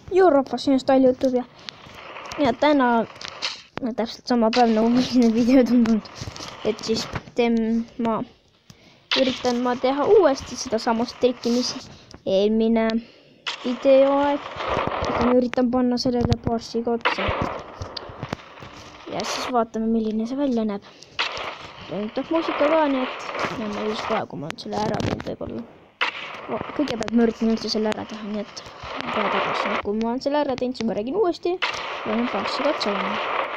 Joo rahvas, siin on Style YouTube ja täna täpselt sama päev nagu kõik need videod on tulnud. Et siis üritan ma teha uuesti seda samast trikki, mis eelmine videoaeg. Ma üritan panna sellele paarsiga otsa. Ja siis vaatame, milline see välja näeb. Toimutab muusika ka, nii et näeme just kohe, kui ma selle ära teen võib-olla. Kõigepealt ma üritan üldse selle ära teha, nii et kohe tagasi. Kui ma olen selle ära teinud, siis ma räägin uuesti ja olen paarsiga otsa panna.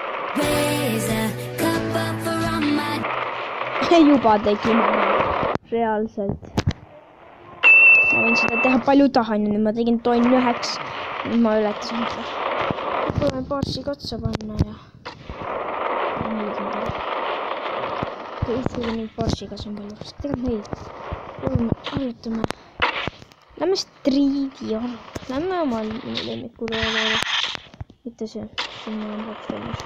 Juba tegin reaalselt. Ma võin seda teha palju tahan ja nüüd ma tegin tonn 9. Nüüd ma ületasin seda. Võime paarsiga otsa panna ja ühtegi neid paarsiga on palju. Tegelikult neid. Ajutame. Lähme striidi alla. Lähme oma lemmikuroole. Mitte see. Sinna on kaks valmis.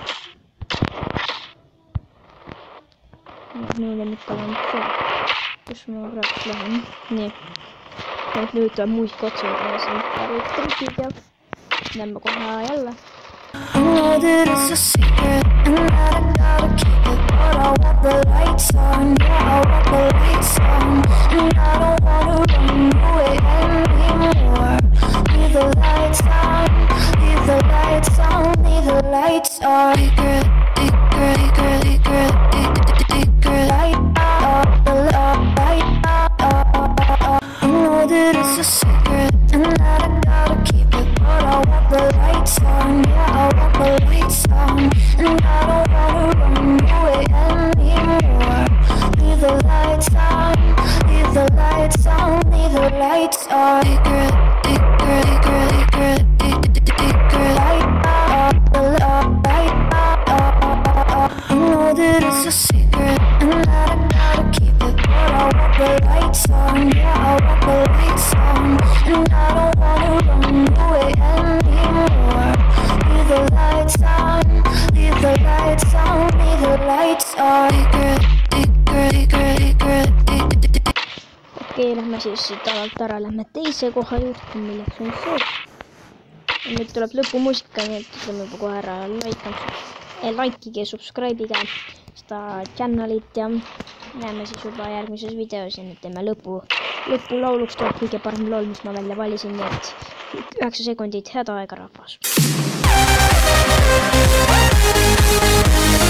Minu lemmikal on see. Kus ma praegu lähen. Nii. Nüüd tuleb muusika otsa ja siin paari trikid ja lähme kohe jälle. I know that it's a secret and that I gotta keep it, but I want the lights on, yeah, I want the lights on, and I don't wanna run away anymore. Leave the lights on, leave the lights on, leave the lights on. Secret, secret, secret, secret, light up, the light up. I know that it's a secret and that I gotta keep it, but I want the lights on, yeah, I want the lights on, and I don't wanna run away anymore. Leave the lights on, leave the lights on, leave the lights on. Secret, secret, secret, secret, light up, the light up. I know that it's a secret and that I gotta keep it, but I want the lights on, yeah, I want the lights on, and I don't wanna run away anymore. Leave the lights on, leave the lights on, leave the lights on. Okei, lähme siis siit alalt ära, lähme teise koha juurde, milleks on see. Nüüd tuleb lõpumuusika, nii et ütleme juba kohe ära likeige ja subscribe'ige seda channelit ja näeme siis juba järgmises videos ja nüüd teeme lõpulauluks tuleb kõige parem laul, mis ma välja valisin, nii et 9 sekundit, head aega rahvas.